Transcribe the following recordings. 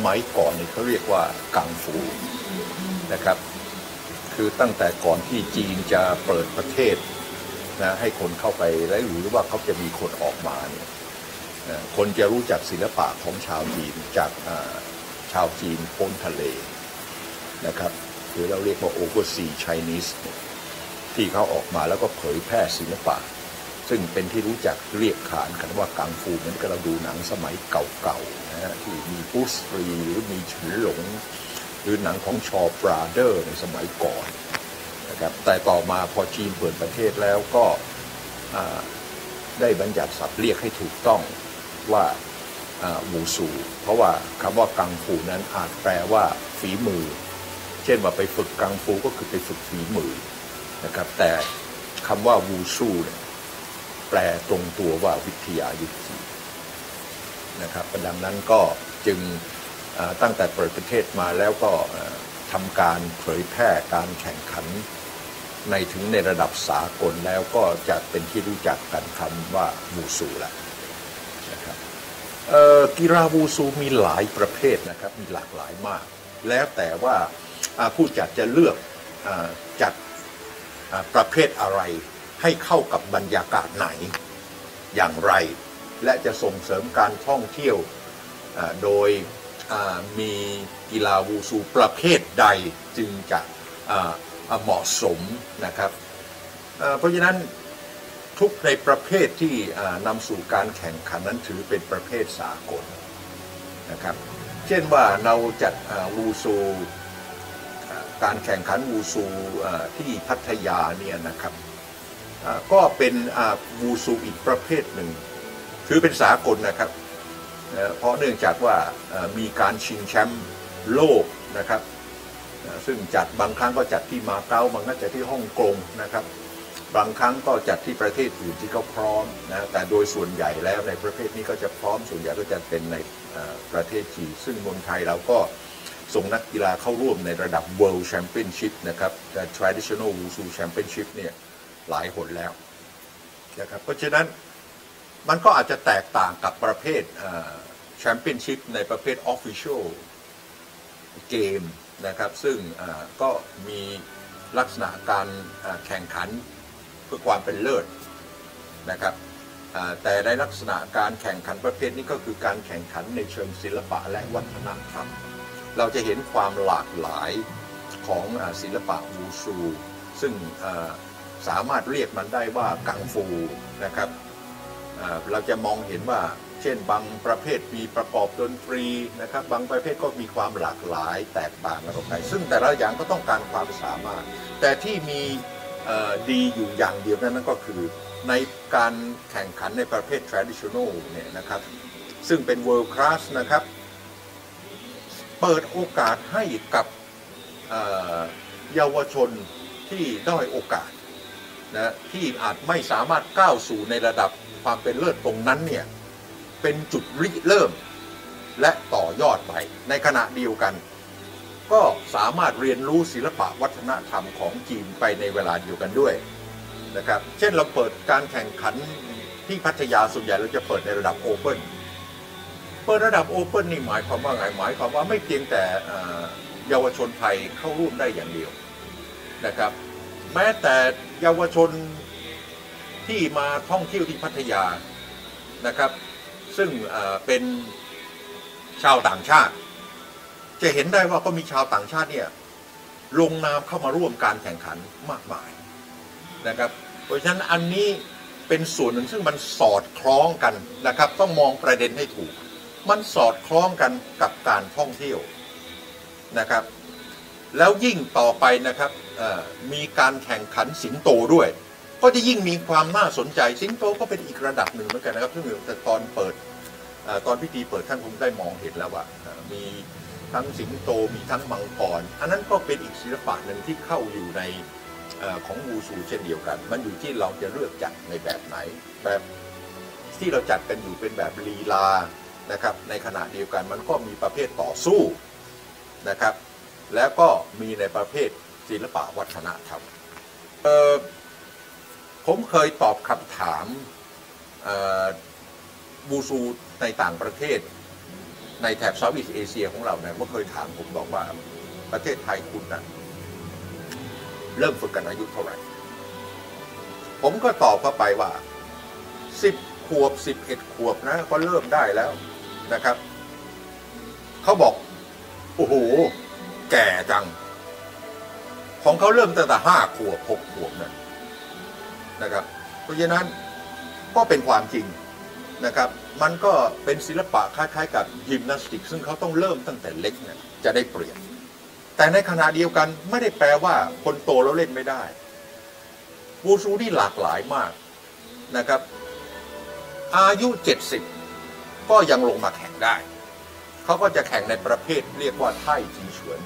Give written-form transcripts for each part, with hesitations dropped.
มัยก่อนนี่เขาเรียกว่ากังฟูนะครับคือตั้งแต่ก่อนที่จีนจะเปิดประเทศนะให้คนเข้าไปและหรือว่าเขาจะมีคนออกมาเนี่ยคนจะรู้จักศิลปะของชาวจีนจากชาวจีนพ้นทะเลนะครับหรือเราเรียกว่า Overseas Chinese ที่เขาออกมาแล้วก็เผยแพร่ศิลปะซึ่งเป็นที่รู้จักเรียกขานกันว่ากังฟูเหมือนกับเราดูหนังสมัยเก่าๆนะฮะที่มีบูสตรีหรือมีเฉินหลงหรือหนังของชอปราเดอร์ในสมัยก่อนนะครับแต่ต่อมาพอจีนเปิดประเทศแล้วก็ได้บัญญัติศัพท์เรียกให้ถูกต้องว่าวูซูเพราะว่าคำว่ากังฟูนั้นอาจแปลว่าฝีมือเช่นว่าไปฝึกกังฟูก็คือไปฝึกฝีมือนะครับแต่คำว่าวูซูเนี่ยแปลตรงตัวว่าวิทยายุทธีนะครับดังนั้นก็จึงตั้งแต่เปิดประเทศมาแล้วก็ทำการเผยแพร่การแข่งขันในระดับสากลแล้วก็จะเป็นที่รู้จักกันคำว่าวูซูละนะครับกีฬาวูซูมีหลายประเภทนะครับมีหลากหลายมากแล้วแต่ว่าผู้จัดจะเลือกจัดประเภทอะไรให้เข้ากับบรรยากาศไหนอย่างไรและจะส่งเสริมการท่องเที่ยวโดยมีกีฬาวูซูประเภทใดจึงจะเหมาะสมนะครับเพราะฉะนั้นทุกในประเภทที่นำสู่การแข่งขันนั้นถือเป็นประเภทสากลนะครับเช่นว่าเราจัดวูซูการแข่งขันวูซูที่พัทยาเนี่ยนะครับก็เป็นวูซูอีกประเภทหนึ่งถือเป็นสากลนะครับเพราะเนื่องจากว่ามีการชิงแชมป์โลกนะครับซึ่งจัดบางครั้งก็จัดที่มาเก๊าบางครั้งจัดที่ฮ่องกงนะครับบางครั้งก็จัดที่ประเทศอื่นที่เขาพร้อมนะแต่โดยส่วนใหญ่แล้วในประเภทนี้ก็จะพร้อมส่วนใหญ่ก็จะเป็นในประเทศจีนซึ่งเมืองไทยเราก็ส่งนักกีฬาเข้าร่วมในระดับ World Championship นะครับแต่ Traditional Wushu Championship เนี่ยหลายหนแล้วนะครับเพราะฉะนั้นมันก็อาจจะแตกต่างกับประเภทแชมเปี้ยนชิพในประเภท Official Game นะครับซึ่งก็มีลักษณะการแข่งขันเพื่อความเป็นเลิศนะครับแต่ในลักษณะการแข่งขันประเภทนี้ก็คือการแข่งขันในเชิงศิลปะและวัฒนธรรมเราจะเห็นความหลากหลายของศิลปะวูซูซึ่งสามารถเรียกมันได้ว่ากังฟูนะครับเราจะมองเห็นว่าเช่นบางประเภทมีประกอบดนตรีนะครับบางประเภทก็มีความหลากหลายแตกต่างกันออกไปซึ่งแต่ละอย่างก็ต้องการความสามารถแต่ที่มีดีอยู่อย่างเดียวนั่นก็คือในการแข่งขันในประเภท traditional เนี่ยนะครับซึ่งเป็น world class นะครับเปิดโอกาสให้กับเยาวชนที่ด้อยโอกาสนะที่อาจไม่สามารถก้าวสู่ในระดับความเป็นเลิศตรงนั้นเนี่ยเป็นจุดริเริ่มและต่อยอดไปในขณะเดียวกันก็สามารถเรียนรู้ศิลปะวัฒนธรรมของจีนไปในเวลาเดียวกันด้วยนะครับเช่นเราเปิดการแข่งขันที่พัทยาส่วนใหญ่เราจะเปิดในระดับโอเพ่นเปิดระดับโอเพ่นนี่หมายความว่าไงหมายความว่าไม่เพียงแต่เยาวชนไทยเข้าร่วมได้อย่างเดียวนะครับแม้แต่เยาวชนที่มาท่องเที่ยวที่พัทยานะครับซึ่งเป็นชาวต่างชาติจะเห็นได้ว่าก็มีชาวต่างชาติเนี่ยลงนามเข้ามาร่วมการแข่งขันมากมายนะครับเพราะฉะนั้นอันนี้เป็นส่วนหนึ่งซึ่งมันสอดคล้องกันนะครับต้องมองประเด็นให้ถูกมันสอดคล้องกันกับการท่องเที่ยวนะครับแล้วยิ่งต่อไปนะครับมีการแข่งขันสิงโตด้วยก็จะยิ่งมีความน่าสนใจสิงโตก็เป็นอีกระดับหนึ่งเหมือนกันนะครับซึ่งแต่ตอนเปิดตอนพิธีเปิดท่านคงได้มองเห็นแล้วว่ามีทั้งสิงโตมีทั้งมังกรอันนั้นก็เป็นอีกศิลปะหนึ่งที่เข้าอยู่ในของวูซูเช่นเดียวกันมันอยู่ที่เราจะเลือกจัดในแบบไหนแบบที่เราจัดกันอยู่เป็นแบบลีลานะครับในขณะเดียวกันมันก็มีประเภทต่อสู้นะครับแล้วก็มีในประเภทศิลปะวัฒนธรรมผมเคยตอบคำถามวูซูในต่างประเทศในแถบเซาท์อีสต์เอเชียของเราเนี่ยเมื่อเคยถามผมบอกว่าประเทศไทยคุณนะเริ่มฝึกกันอายุเท่าไหร่ผมก็ตอบเข้าไปว่า10 ขวบ11 ขวบนะก็เริ่มได้แล้วนะครับเขาบอกโอ้โหแก่จังของเขาเริ่มตั้งแต่5 ขวบ6 ขวบนะครับเพราะฉะนั้นก็เป็นความจริงนะครับมันก็เป็นศิลปะคล้ายๆกับยิมนาสติกซึ่งเขาต้องเริ่มตั้งแต่เล็กเนี่ยจะได้เปรียบแต่ในขณะเดียวกันไม่ได้แปลว่าคนโตแล้วเล่นไม่ได้วูซูนี่หลากหลายมากนะครับอายุ70ก็ยังลงมาแข่งได้เขาก็จะแข่งในประเภทเรียกว่าไท่จีเฉวน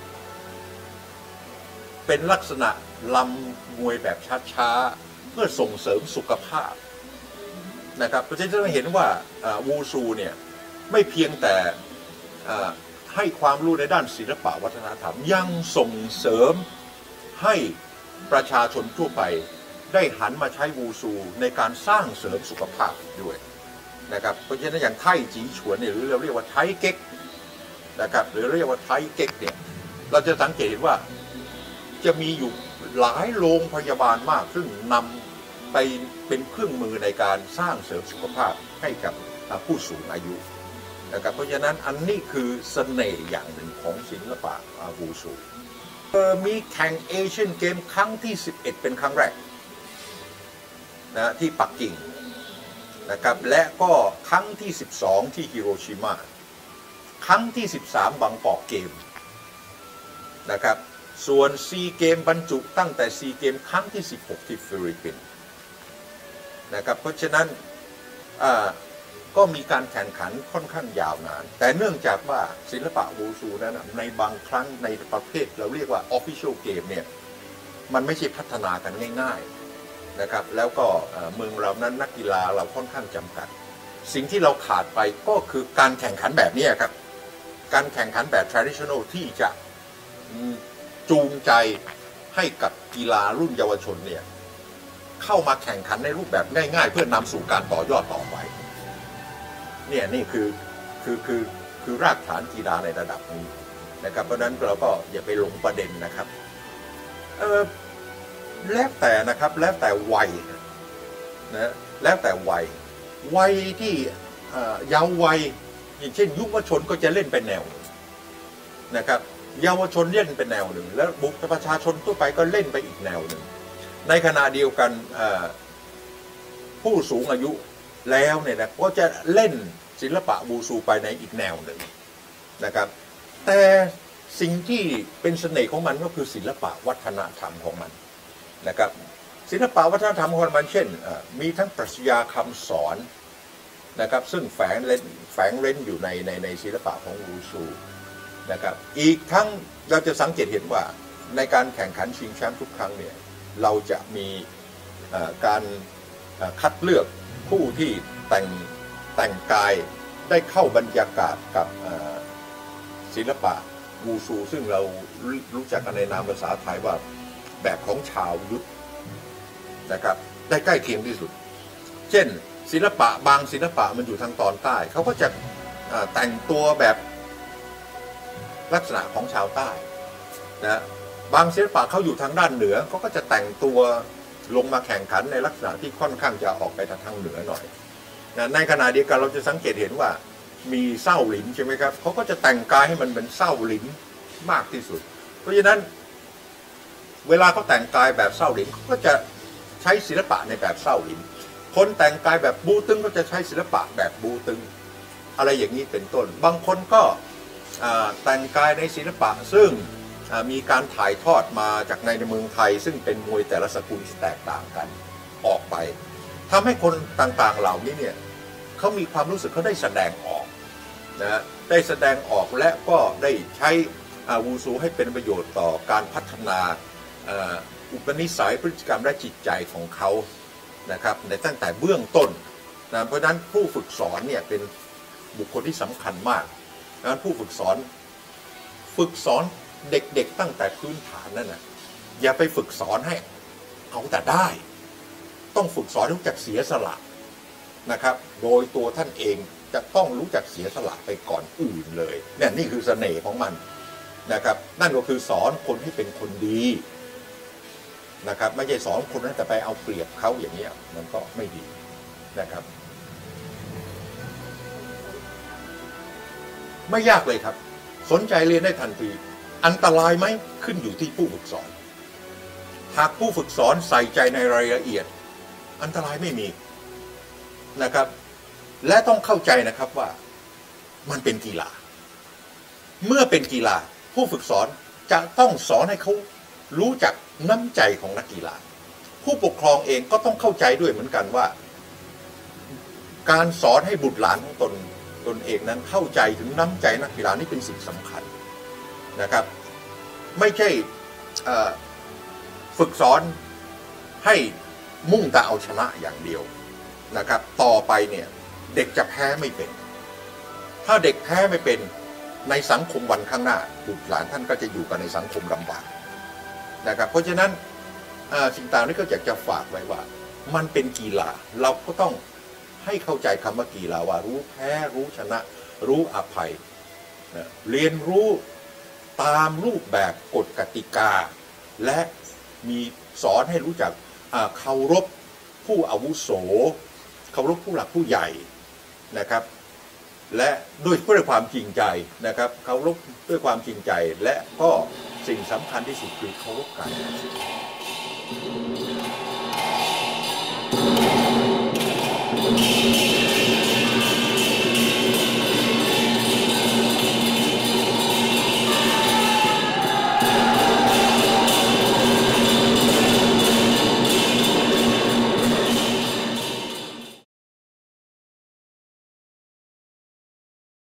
เป็นลักษณะลำมวยแบบช้าๆเพื่อส่งเสริมสุขภาพนะครับเพราะฉะนั้นจะเห็นว่าวูซูเนี่ยไม่เพียงแต่ให้ความรู้ในด้านศิลปะวัฒนธรรมยังส่งเสริมให้ประชาชนทั่วไปได้หันมาใช้วูซูในการสร้างเสริมสุขภาพด้วยนะครับเพราะฉะนั้นอย่างไท่จีฉวนเนี่ยหรือเราเรียกว่าไทเก๊กนะครับหรือเรียกว่าไทเก๊กเนี่ยเราจะสังเกตเห็นว่าจะมีอยู่หลายโรงพยาบาลมากซึ่งนำไปเป็นเครื่องมือในการสร้างเสริมสุขภาพให้กับผู้สูงอายุนะครับเพราะฉะนั้นอันนี้คือเสน่ห์อย่างหนึ่งของศิลปะวูซูมีแข่งเอเชียนเกมครั้งที่11เป็นครั้งแรกนะที่ปักกิ่งนะครับและก็ครั้งที่12ที่ฮิโรชิมาครั้งที่13บางกอกเกมนะครับส่วนซีเกมบรรจุตั้งแต่ซีเกมครั้งที่16ที่ฟิลิปปินส์นะครับเพราะฉะนั้นก็มีการแข่งขันค่อนข้างยาวนานแต่เนื่องจากว่าศิลปะวูซูนั้นในบางครั้งในประเภทเราเรียกว่า Official Game เนี่ยมันไม่ใช่พัฒนากันง่ายๆนะครับแล้วก็เมืองเรานั้นนักกีฬาเราค่อนข้างจำกัดสิ่งที่เราขาดไปก็คือการแข่งขันแบบนี้ครับการแข่งขันแบบ traditional ที่จะจูงใจให้กับกีฬารุ่นเยาวชนเนี่ยเข้ามาแข่งขันในรูปแบบง่ายๆเพื่อนำสู่การต่อยอดต่อไปเนี่ยนี่คือรากฐานกีฬาในระดับนี้นะครับเพราะนั้นเราก็อย่าไปหลงประเด็นนะครับแล้วแต่นะครับแล้วแต่วัยนะแล้วแต่วัยที่เยาว์วัยอย่างเช่นยุวชนก็จะเล่นเป็นแนวนะครับเยาวชนเล่นเป็นแนวหนึ่งแล้วบุคคลประชาชนทั่วไปก็เล่นไปอีกแนวหนึ่งในขณะเดียวกันผู้สูงอายุแล้วเนี่ยนะก็จะเล่นศิลปะวูซูไปในอีกแนวหนึ่งนะครับแต่สิ่งที่เป็นเสน่ห์ของมันก็คือศิลปะวัฒนธรรมของมันนะครับศิลปะวัฒนธรรมของมันเช่นมีทั้งปรัชญาคำสอนนะครับซึ่งแฝงเร้นอยู่ในศิลปะของวูซูนะครับอีกทั้งเราจะสังเกตเห็นว่าในการแข่งขันชิงแชมป์ทุกครั้งเนี่ยเราจะมีการคัดเลือกผู้ที่แต่งกายได้เข้าบรรยากาศกับศิลปะวูซูซึ่งเรารู้จักกันในนามภาษาไทยว่าแบบของชาวยุทธนะครับได้ใกล้เคียงที่สุดเช่นศิลปะบางศิลปะมันอยู่ทางตอนใต้เขาก็จะแต่งตัวแบบลักษณะของชาวใต้นะบางศิลปะเขาอยู่ทางด้านเหนือเขาก็จะแต่งตัวลงมาแข่งขันในลักษณะที่ค่อนข้างจะออกไปทางเหนือหน่อยนะในขณะเดียวกันเราจะสังเกตเห็นว่ามีเศร้าหลินใช่ไหมครับเขาก็จะแต่งกายให้มันเป็นเศร้าหลินมากที่สุดเพราะฉะนั้นเวลาเขาแต่งกายแบบเศร้าหลินเขาก็จะใช้ศิลปะในแบบเศร้าหลินคนแต่งกายแบบบูตึงก็จะใช้ศิลปะแบบบูตึงอะไรอย่างนี้เป็นต้นบางคนก็แต่งกายในศิลปะซึ่งมีการถ่ายทอดมาจากในเมืองไทยซึ่งเป็นมวยแต่ละสกุลที่แตกต่างกันออกไปทำให้คนต่างๆเหล่านี้เนี่ยเขามีความรู้สึกเขาได้แสดงออกนะได้แสดงออกและก็ได้ใช้วูซูให้เป็นประโยชน์ต่อการพัฒนาอุปนิสัยพฤติกรรมและจิตใจของเขานะครับในตั้งแต่เบื้องต้นนะเพราะฉะนั้นผู้ฝึกสอนเนี่ยเป็นบุคคลที่สำคัญมากดังนั้นผู้ฝึกสอนเด็กๆตั้งแต่พื้นฐานนั่นนะอย่าไปฝึกสอนให้เอาแต่ได้ต้องฝึกสอนรู้จักเสียสละนะครับโดยตัวท่านเองจะต้องรู้จักเสียสละไปก่อนอื่นเลยเนี่ยนี่คือเสน่ห์ของมันนะครับนั่นก็คือสอนคนให้เป็นคนดีนะครับไม่ใช่สอนคนนั้นแต่ไปเอาเปรียบเขาอย่างนี้มันก็ไม่ดีนะครับไม่ยากเลยครับสนใจเรียนได้ทันทีอันตรายไหมขึ้นอยู่ที่ผู้ฝึกสอนหากผู้ฝึกสอนใส่ใจในรายละเอียดอันตรายไม่มีนะครับและต้องเข้าใจนะครับว่ามันเป็นกีฬาเมื่อเป็นกีฬาผู้ฝึกสอนจะต้องสอนให้เขารู้จักน้ำใจของนักกีฬาผู้ปกครองเองก็ต้องเข้าใจด้วยเหมือนกันว่าการสอนให้บุตรหลานของตนเองนั้นเข้าใจถึงน้ำใจนักกีฬานี่เป็นสิ่งสำคัญนะครับไม่ใช่ฝึกสอนให้มุ่งแต่เอาชนะอย่างเดียวนะครับต่อไปเนี่ยเด็กจะแพ้ไม่เป็นถ้าเด็กแพ้ไม่เป็นในสังคมวันข้างหน้าบุตรหลานท่านก็จะอยู่กันในสังคมลำบากนะครับเพราะฉะนั้นสิ่งต่างนี้ก็อยากจะฝากไว้ว่ามันเป็นกีฬาเราก็ต้องให้เข้าใจคำว่ากีฬาว่ารู้แพ้รู้ชนะรู้อภัยนะเรียนรู้ตามรูปแบบกฎกติกาและมีสอนให้รู้จักเคารพผู้อาวุโสเคารพผู้หลักผู้ใหญ่นะครับและด้วยความจริงใจนะครับเคารพด้วยความจริงใจและก็สิ่งสำคัญที่สุดคือเคารพการตัดสิน